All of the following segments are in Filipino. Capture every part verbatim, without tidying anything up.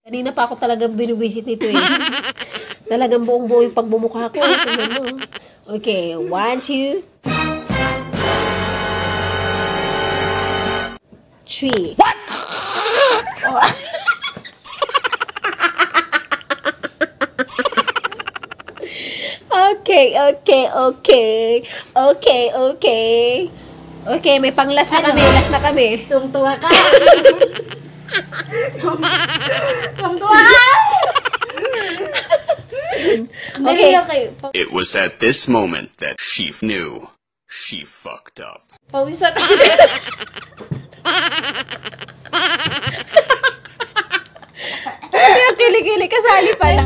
Kanina pa ako talagang binubisit nito eh. Talagang buong buo yung pagbumukha ko. Okay, one, two, three. What? Okay, okay, okay. Okay, okay. Okay, may pang-last na kami. Last na kami. Tungtuwa ka. Tungtuwa ka. Okay. Okay. It was at this moment that she knew she fucked up. Pawisan. Kaya kilikili, kasali pala.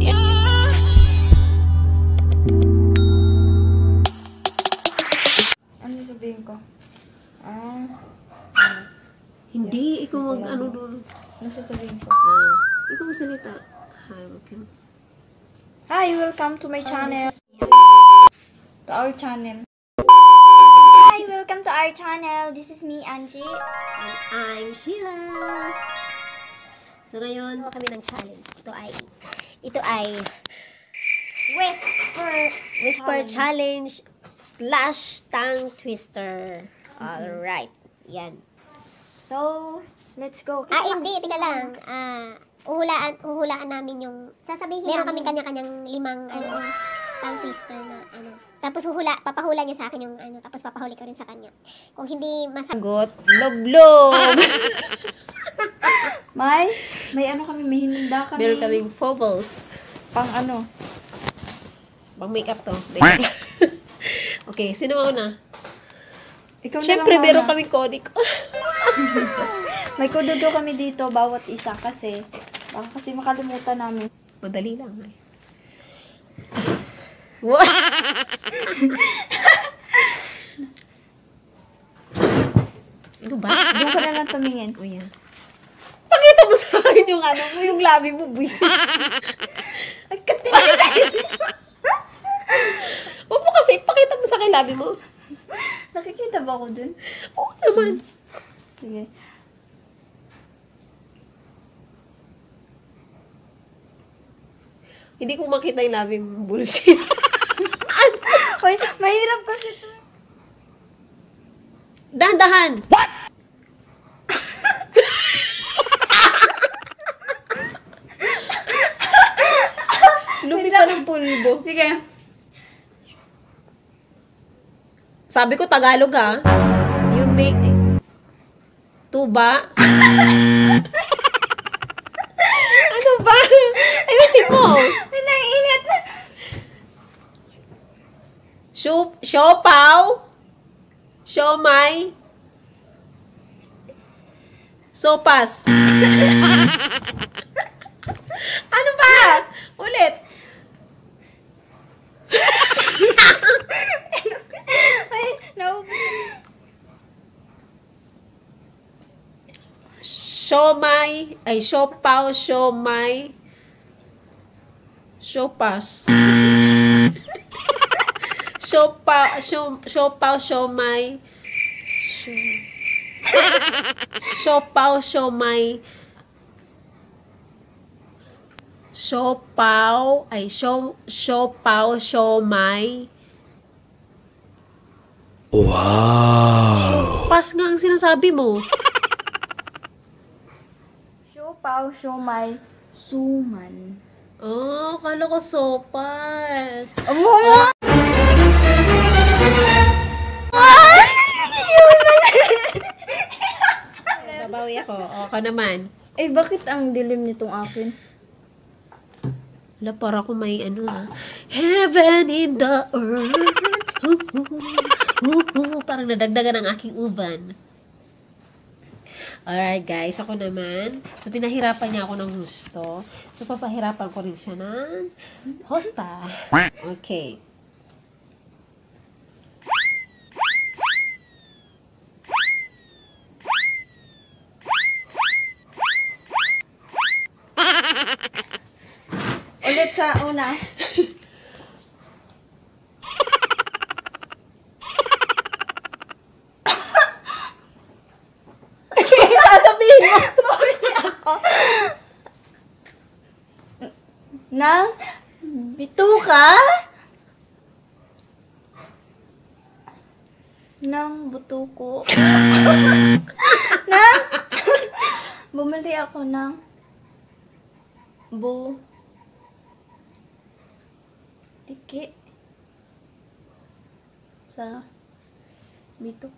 Ano sasabihin ko? Ah. Hindi, ikaw mag ano doon. Ano sasabihin ko? Ah, ikaw magsalita. Hi, welcome. Hi, welcome to my channel. To our channel. Hi, welcome to our channel. This is me, Angie. And I'm Sheila. So ngayon, kami ng challenge. Ito ay, ito ay Whisper. Whisper Challenge slash tongue twister. Alright. Yan. So, let's go. Ah, hindi. Tika lang. Ah, uhulaan, uhulaan namin yung... Sasabihin Meron namin. kaming kanya-kanyang limang, ano, tongue twister na, ano. Tapos huhula, papahula niya sa akin yung, ano, tapos papahuli ko rin sa kanya. Kung hindi masagot... Sagot, loblob. May, may ano kami, may hinanda kami. Meron kaming phobos. Pang ano. Pang makeup to. Okay, sino mauna? Ikaw Siyempre, na lang meron muna. kaming conic. May kududo kami dito, bawat isa kasi. Baka kasi makalimutan namin. Madali lang eh. What? Ano ba? Doon ka na lang tumingin. O yan. Pakita mo sa akin yung ano mo, yung labi mo, buwisit. Ay, katingin! Huwag mo kasi, pakita mo sa akin labi mo. Nakikita ba ako dun? Oo naman. Sige. Hindi ko makita yung labi mo, bullshit. Hoy, mahirap kasi ito. Dahan-dahan! What? Lumi pa ng pulbo. Sige. Sabi ko Tagalog ha. You make tuba. Ano ba? Ayusin mo. May naiinit. Show, siopaw. Siomay. Sopas. Ano ba? Ulit. Ay, no. Siomay. Ay, siopaw, siomay. Siopas. Siopaw, sio- siopaw, siomay. Sio- Siopaw, siomay. Siopaw, ay, sio- siopaw, siomay. Wow. Pas nga ang sinasabi mo. Siopaw, siomay, suman. Oh, kala ko sopas. Amo! Babawi ako. O, ka naman. Eh, bakit ang dilim nitong akin? Wala, para ko may ano ha. Heaven in the earth. Parang nadagdagan ang aking uvan. Alright guys, ako naman. So, pinahirapan niya ako ng gusto. So, papahirapan ko rin siya ng hosta. Okay. Ulit sa una. Sasabihin mo. ng bituka ng butuko. ng bumili ako ng bu tiki sa bitok.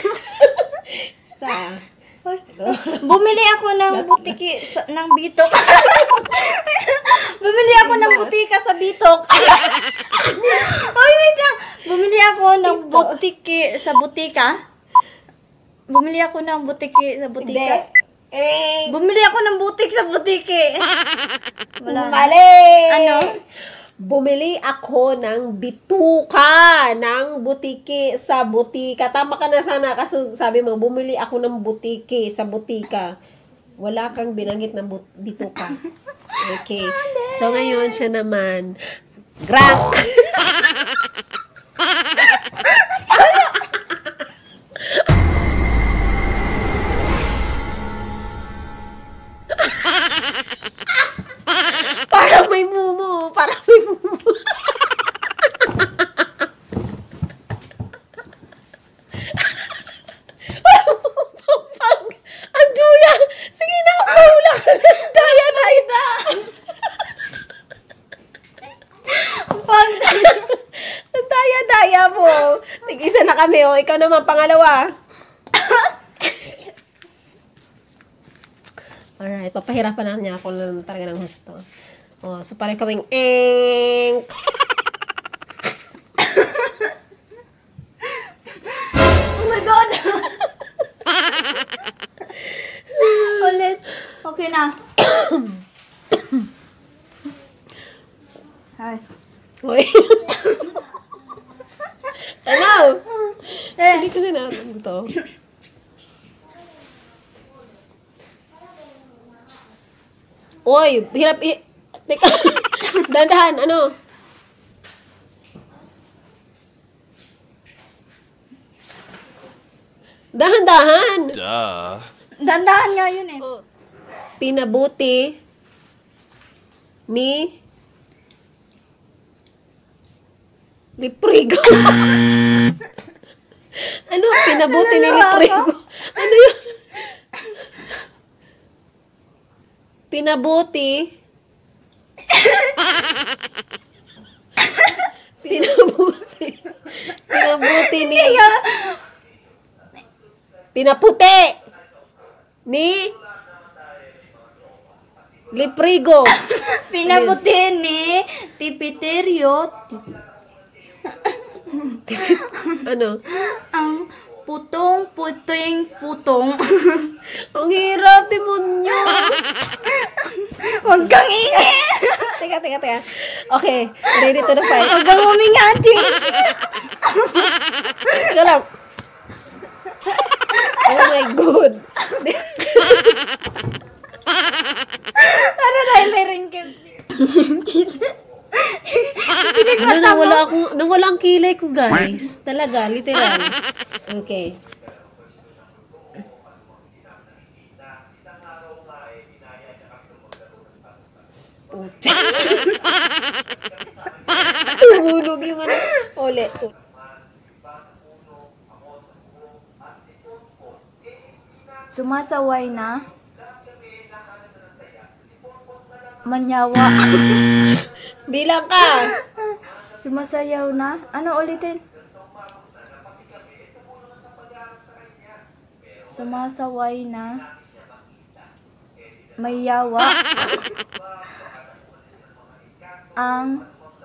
Sa. Hoy, bumili ako ng butiki sa, ng bitok. Bumili ako ng butika sa bitok. Hoy, wait lang. Bumili ako ng butiki sa butika. Bumili ako ng butiki sa butika. Hindi. Eh, Bumili ako ng butik sa butiki. Wala. mali! Ano? Bumili ako ng bituka ng butiki sa butika. Tama ka na sana kasi sabi mo, bumili ako ng butiki sa butika. Wala kang binanggit ng but- bituka. Okay. So ngayon siya naman. Grank! Parang may mumu. Parang may mumu. Pag, ang duya. Sige na, mahula ka na. Daya, daya na. Pag Ang daya-daya mo. Tig-isa na kami, oh. Ikaw naman, pangalawa. Alright, papahirapan na niya ako lang talaga ng gusto. Oh, so parang kawing eng. Oh my God! Ulit. Okay na. Hi. Uy. Ano? Eh, Hindi ko sinabi to. Uy, hirap i... Teka. Dandahan, ano? Dahan-dahan. Duh. dandahan nga yun eh. Oh. Pinabuti ni Liprigo. Ano? Pinabuti ni Liprigo. Ano yun? Pinabuti. Pinabuti. Pinabuti ni... Pinaputi ni Liprigo. Pinabuti ni Tipiterio Ano? ang putong puting putong. Ang hirap, demonyo. Huwag kang ingay! Teka, teka, teka. Okay, ready to the fight. Huwag kang umingati! Teka lang. Oh my God. Para tayo may ringkil. Ano, nawala akong, nawala ang kilay ko, guys. Talaga, literal. Okay. Pucha. Tumulog yung ano. Ulit. Sumasaway na. Manyawa. Bilang ka. Sumasayaw na. Ano ulitin? Sumasaway na. May yawa. Ang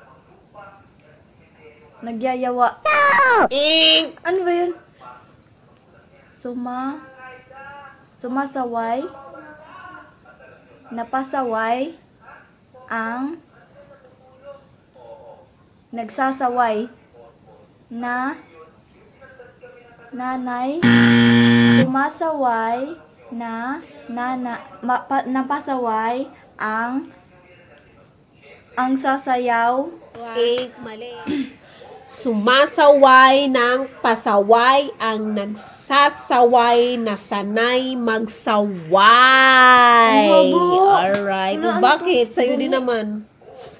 nagyayawa. Ink. Ano ba yun? Suma Sumasaway. Napasaway. Ang nagsasaway na nanay. Sumasaway na nana ma, pa, napasaway ang ang sasayaw. Ink. Mali. Sumasaway ng pasaway ang nagsasaway na sanay magsaway. Ang habo. Alright. Ano, ano Bakit? Sa'yo din naman.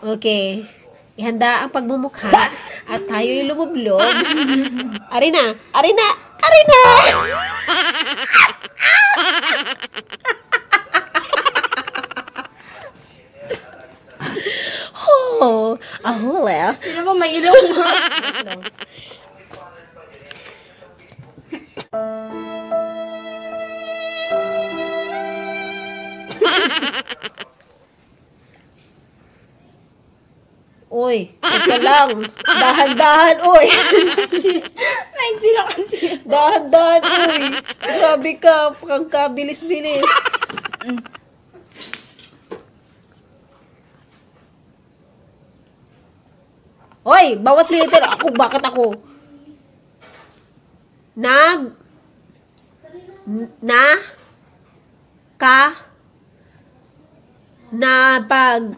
Okay. Ihanda ang pagmumukha at tayo'y lumublob. Ari na! Ari na! Ari na! Oh, ahole. Sino ba may ilong mo? Uy, teka lang. Dahan-dahan, uy. May sila kasi. Dahan-dahan, uy. Grabe ka. Pang kabilis-bilis. Hoy, bawat letter. Ako, bakit ako? Nag. n- Na. Ka. Na pag.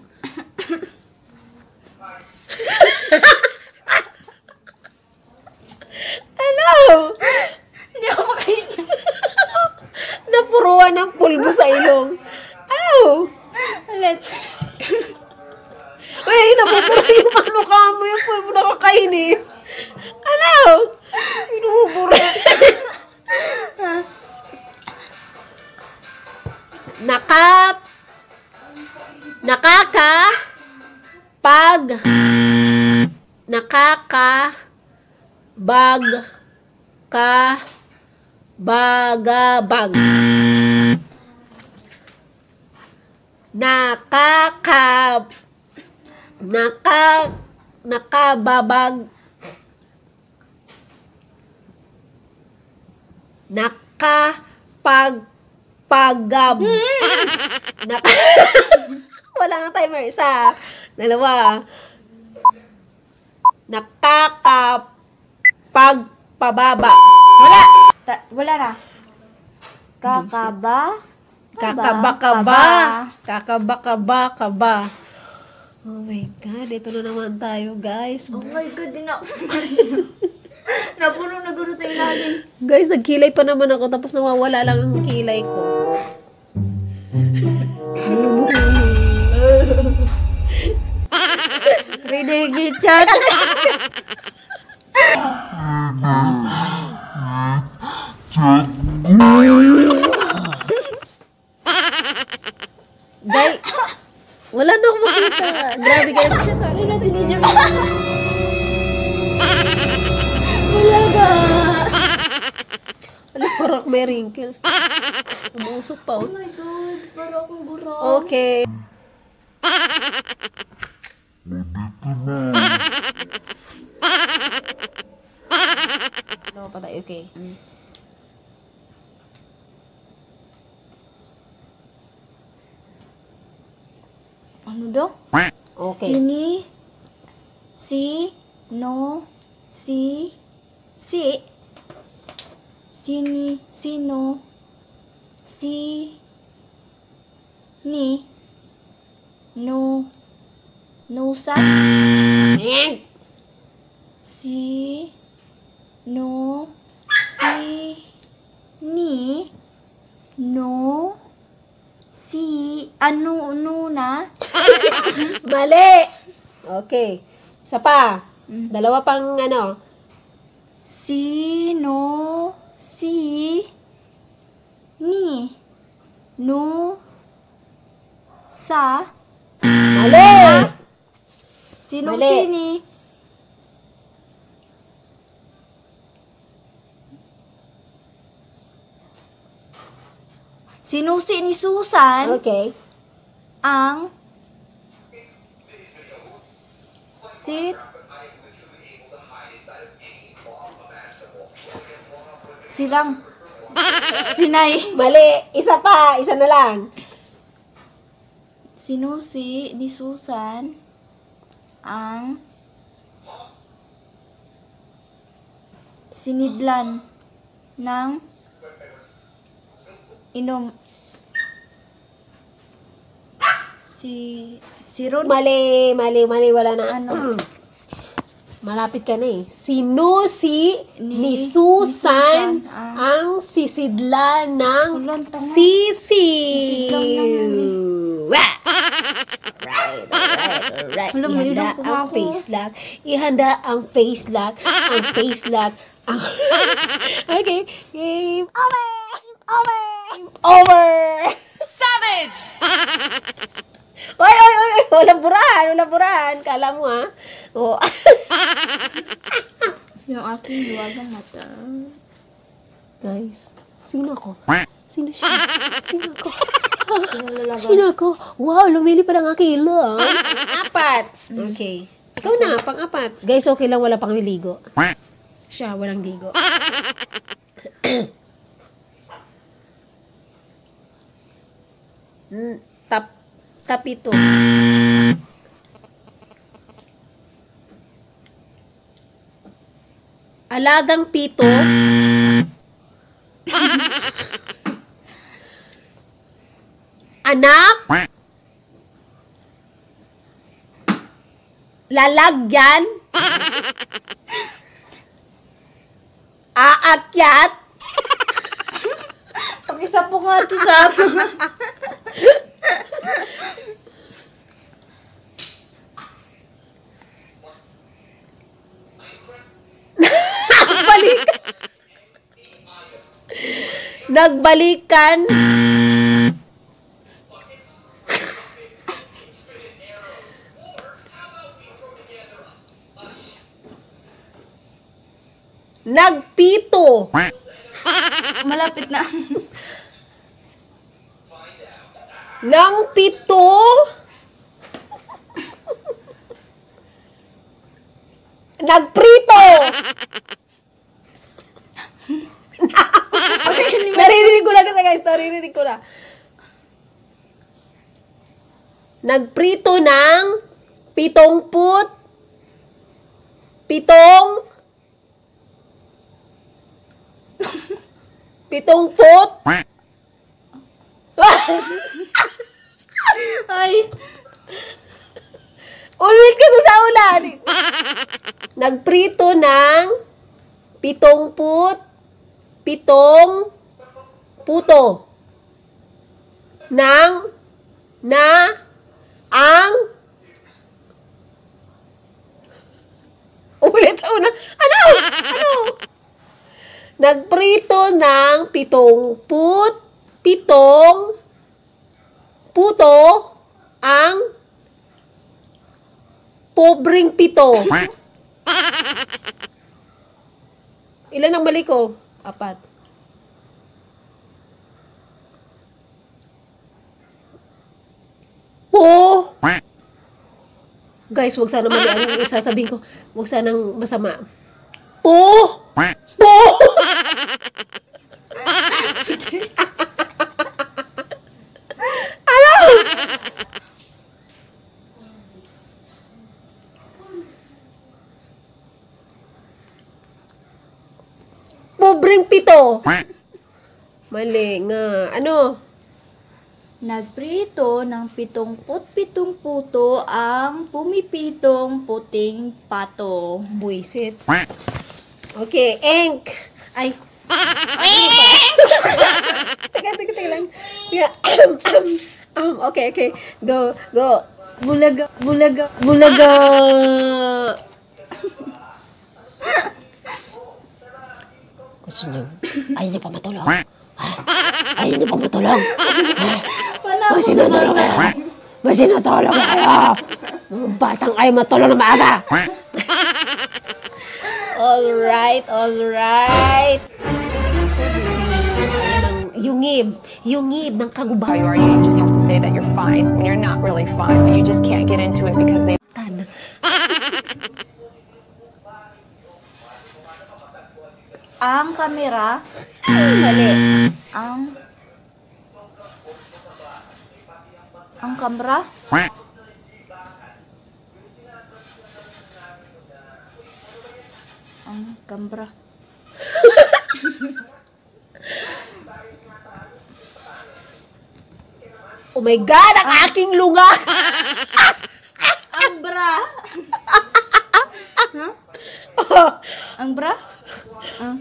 Ano? Hindi ako makainin. Napuruan ng pulbo sa ilong. Ano? Ulit. Ay, napupuro yung ano ka mo, yung pulbo nakakainis. Ano? Pinupuro. Nakap. Nakaka. Pag. Nakaka. Bag. Ka. Bagabag. Nakaka. Naka. Nakababag. Nakapag. Pagab. Naka. Wala nang timer. Isa. Dalawa. Nakakapagpababa. Wala. Ta- wala na. Kakaba. Kakabakaba. Kakabakaba kaba. Oh my God. Ito na naman tayo, guys. Oh my God, din ako. Napuno na guro tayo natin. Guys, nagkilay pa naman ako tapos nawawala lang ang kilay ko. Ridigi chat. Guys, wala na akong makita. Grabe, guys. Siya sa akin natin niya. Wala ka. Ano, parang may wrinkles. Umusok pa, oh. Oh my God, para akong guro. Okay. Ano pa tayo? Okay. Ano daw? Okay. Sini, si, no, si, si, sini, sino, si, ni, no, nusa, si, no, si, ni, no, si, ano, no na, Mali! Okay. Isa pa. Dalawa pang ano. sino, si, ni, no, sa, Mali! sino, Mali. sini, sinusi ni Susan Okay. ang sit silang sinay Mali! Isa pa! Isa na lang. sinusi ni Susan ang sinidlan ng inom si si Ron Mali! Mali! Mali! Wala na. Ano? Malapit ka na eh. Sinusi ni, Ni- Susan ni Susan, ah. ang sisidla ng Ulan, tanga. sisi. Sisidlan ng- Wah! Right. Alright, alright, alright. Alam mo, yun Ihanda ang ang kumako. face lock. Ihanda ang face lock. Ang face lock. Ang... Okay, game. Over! Over! Over! Savage! Oy, oy, oy, oy, walang burahan, walang burahan. Kala mo, ha? Oh. Yung aking luwagang mata. Guys, sino ako? Sino siya? Sino ako? Sino ako? Wow, lumili pa ng aking ilong. Apat. Okay. Ikaw na, pang-apat. Guys, okay lang, wala pang niligo. Siya, walang ligo. Mm, Tap, tapito. Alagang pito. Anak. Lalagyan. Aakyat. Pakisa po nga to sa Balikan. Nagbalikan. Nagpito. malapit na. Nang pito. Nagprito. Naririnig ko na kasi guys, naririnig ko na. Nagprito ng pitong put, pitong, pitong put, Ay, ulit ka to sa ulan. Nagprito ng pitong put, pitong puto ng na ang ulit sa una. Ano? Ano? Nagprito ng pitong put, pitong puto ang pobreng pito. Ilan ang mali ko? Apat. Po! Guys, wag sana mali ang isasabihin ko. Wag sanang masama. Po! Po! Ano? Pobreng pito. Mali nga. Ano? nagprito ng pitong put-pitong puto ang pumipitong puting pato. Buisit. Okay, Enk. Ay. Teka, teka, teka lang. Yeah. um, okay, okay. Go, go. Bulaga, bulaga, bulaga. Gusto niyo? Ayaw niyo pa matulog? Ha? Ayaw niyo pa matulog? Wala Mas sinutulog kayo. Mas sinutulog kayo. Batang ayaw matulog na maaga. Alright, alright. Yungib. Yungib ng how kagubatan. you are, you just have to say that you're fine when you're not really fine, but you just can't get into it because they Ang kamera, Mali. ang ang kamera, ang kamera. Oh my God, ang aking lunga. Ang bra. Huh? Ang bra? Ah.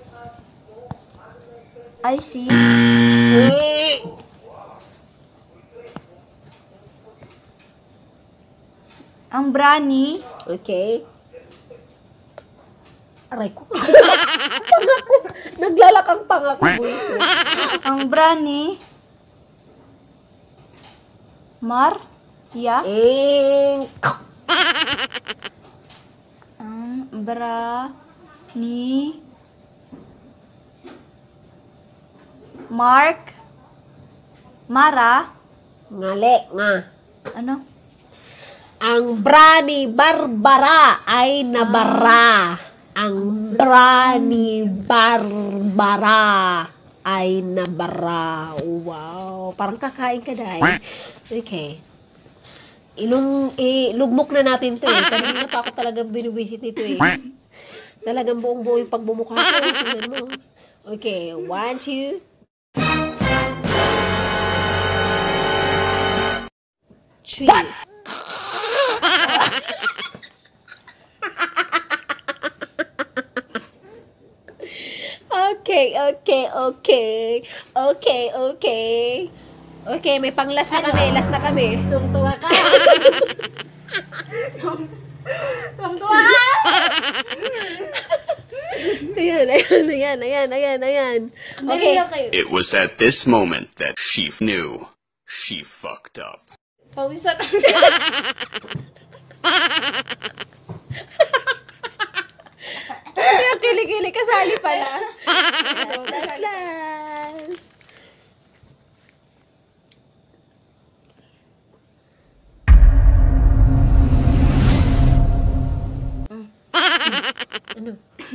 I see. Ang brani. Okay. Aray ko. Pangako. Naglalakang pangako. Buisit. Ang brani. Mar. Ya. Ink. Ang bra. Ni. Mark. Mara. Ngali nga. Ano? Ang bra ni Barbara ay nabara. Ang bra ni Barbara ay nabara. Wow. Parang kakain ka dahil. Okay. Ilung, ilugmok na natin to eh. Kanina pa ako talagang binubisit nito eh. Talagang buong buo yung pagbumukha ko. Tingnan mo. Okay. One, two. Three. Okay, okay, okay. Okay, okay. Okay, may pang-last na kami. Last na kami. Tungtuwa ka. Tungtuwa ka. Ayan, ayan, ayan, ayan, ayan, ayan. Okay. Okay. It was at this moment that she knew she fucked up. Pawisan. Kaya kilikili, kasali pala. Last, last, last. Ano?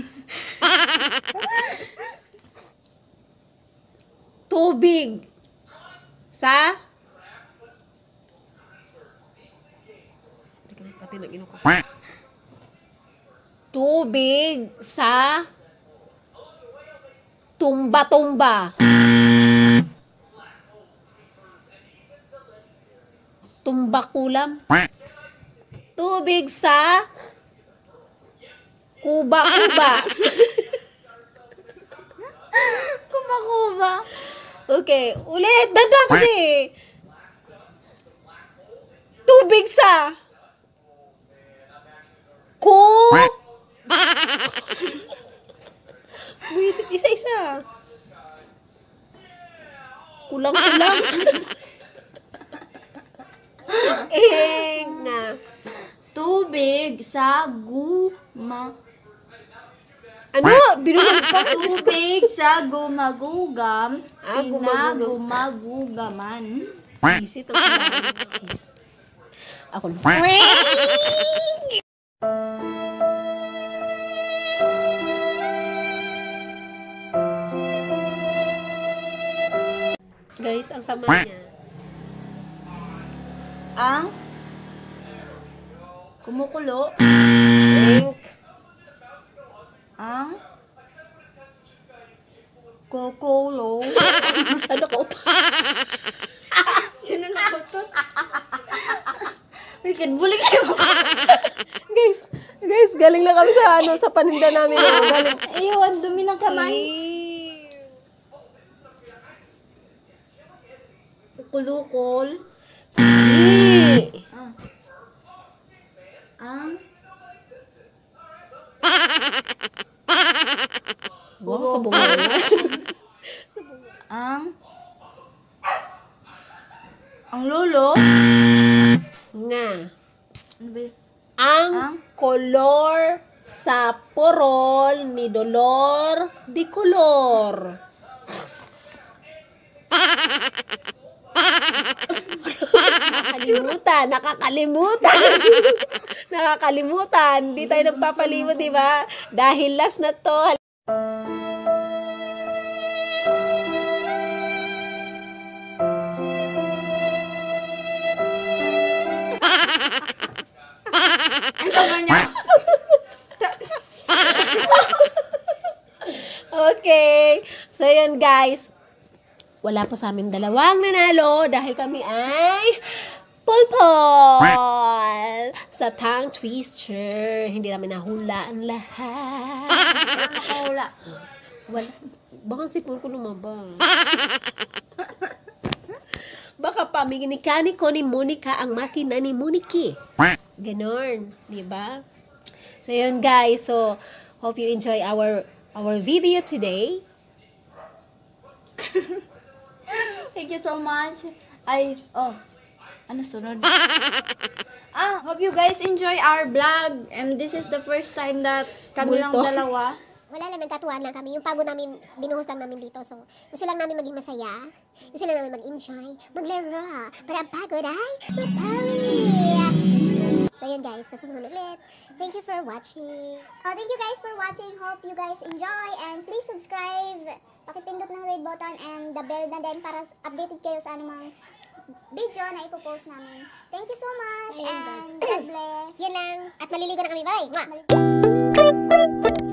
Tubig sa Teka, pati nag-ino ko. Tubig sa tumba-tumba. Tumba-kulam. Tubig sa kuba-kuba. Kuba-kuba. Okay, ulit. Dada kasi. Tubig sa ku Buisit, isa-isa. Kulang-kulang. Eh, nga. Tubig sa guma. Ano? Binulag pa? Tubig sa gumagugam. Ah, gumagugam. Pinagumagugaman. Buisit ang kulang. Ako na. Guys, ang sama niya. Ang kumukulo. Ink. Ang kukulo. Ano ka ito? Sino na utot? Wicked, bulik kayo. Guys, guys, galing lang kami sa ano, sa paninda namin. Oh. Galing. Ayun, dumi ng kamay. Kulukol. Eh. Ang Wow, sa bunga na. ang ang lolo. Nga. Ano ba yun? Ang Ang? kolor sa porol ni Dolor di Color. Nakakalimutan, nakakalimutan. Nakakalimutan. Hindi tayo nagpapalimot, di ba? Dahil last na to. Okay. So, yun guys. Wala po sa amin dalawang nanalo dahil kami ay pulpol sa tongue twister. Hindi namin nahula ang lahat. Nakahula. Wala. Baka sipon ko lumabang. Baka pamiginika ni ko ni Monica ang makina ni Moniki. Ganon, di ba? So, yun guys. So, hope you enjoy our our video today. Thank you so much. I, oh, ano sunod? ah, hope you guys enjoy our vlog. And this is the first time that kami lang Multo. dalawa. Wala lang, nagkatuwaan lang kami. Yung pagod namin, binuhos lang namin dito. So, gusto lang namin maging masaya. Gusto lang namin mag-enjoy, maglaro. Para ang pagod ay mapawi. So, yun guys. Sa susunod ulit. Thank you for watching. Oh, thank you guys for watching. Hope you guys enjoy. And please subscribe. Pakipindot ng red button and the bell na din para updated kayo sa anumang video na ipopost namin. Thank you so much. So, yun, guys. And God bless. Yun lang. At maliligo na kami. Bye! Mwah!